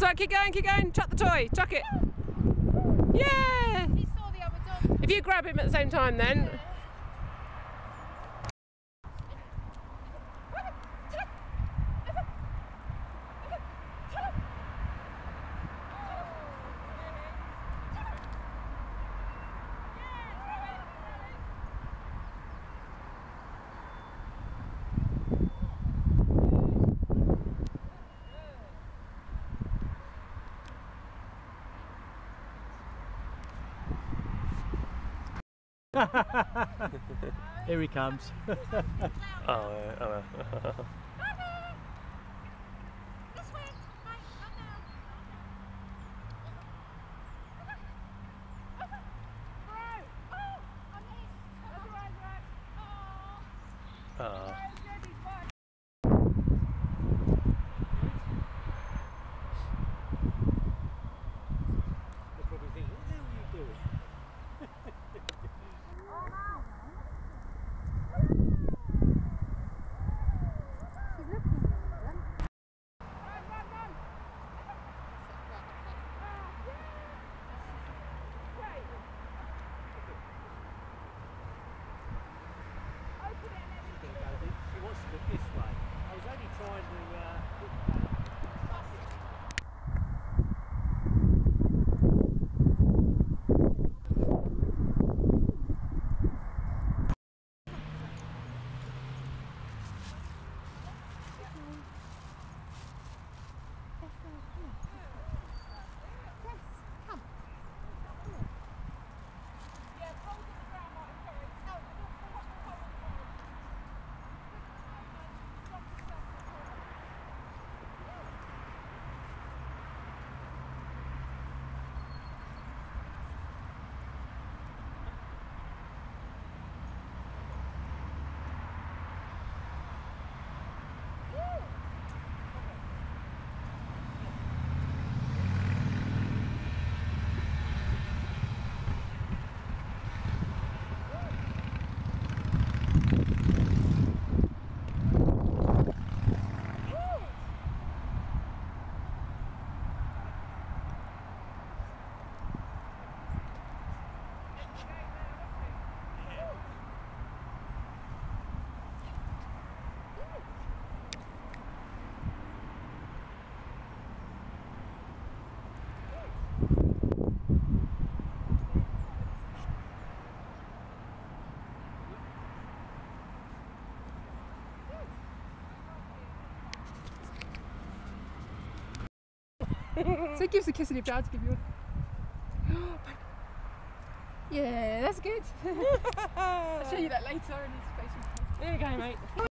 That's right, keep going, chuck the toy, chuck it. Yeah! He saw the other dog. If you grab him at the same time then. Here he comes. Oh. This way. Right, come down. Bro. Oh, I missed. That's right. Oh. They're probably thinking, what the hell are you doing? She wants to look this way. I was only trying to So it gives a kiss and you're proud to give you one. Yeah, that's good. I'll show you that later in his face. There you go, mate.